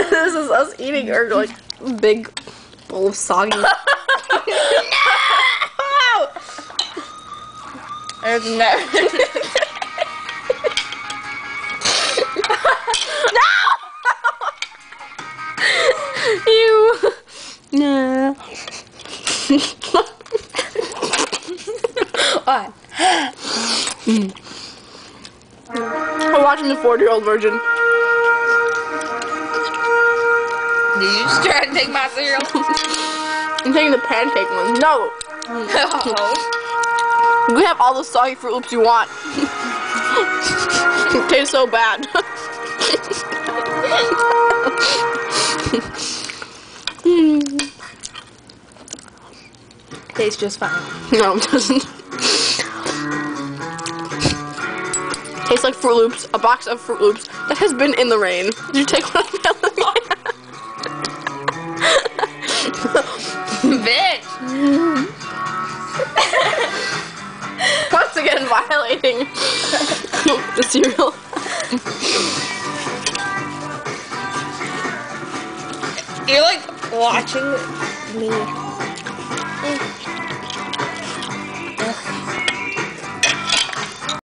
This is us eating our like big bowl of soggy. No! There's no. You. No. What? We're watching the 40-year-old virgin. Did you just try to take my cereal? I'm taking the pancake one. No. No. You can have all the soggy Fruit Loops you want. It tastes so bad. Tastes just fine. No, it doesn't. Tastes like Fruit Loops, a box of Fruit Loops that has been in the rain. Did you take one of them? Bitch. Once again, violating the cereal. You're like watching me.